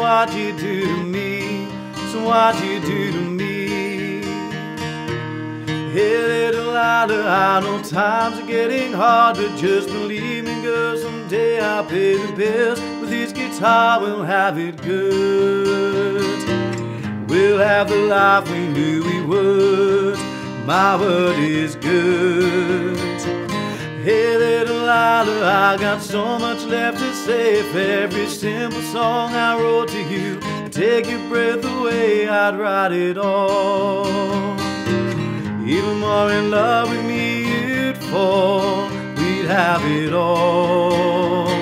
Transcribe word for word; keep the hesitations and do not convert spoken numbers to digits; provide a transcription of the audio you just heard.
what'd you do to me? So what'd you do to me? Hey there, Delilah, I know times are getting hard, but just believe me, girl, someday I'll pay the bills. With this guitar we'll have it good. We'll have the life we knew we would. My word is good. Hey there, Delilah, I got so much left to say. If every simple song I wrote to you would take your breath away, I'd write it all. Even more in love with me you'd fall. We'd have it all.